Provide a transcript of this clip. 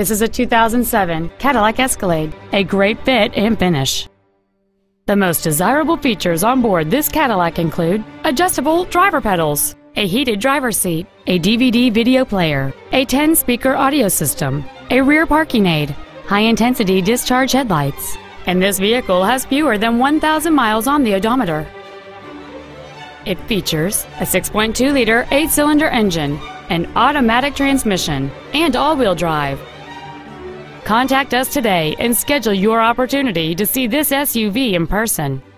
This is a 2007 Cadillac Escalade, a great fit and finish. The most desirable features on board this Cadillac include adjustable driver pedals, a heated driver's seat, a DVD video player, a 10-speaker audio system, a rear parking aid, high-intensity discharge headlights, and this vehicle has fewer than 1,000 miles on the odometer. It features a 6.2-liter 8-cylinder engine, an automatic transmission, and all-wheel drive. Contact us today and schedule your opportunity to see this SUV in person.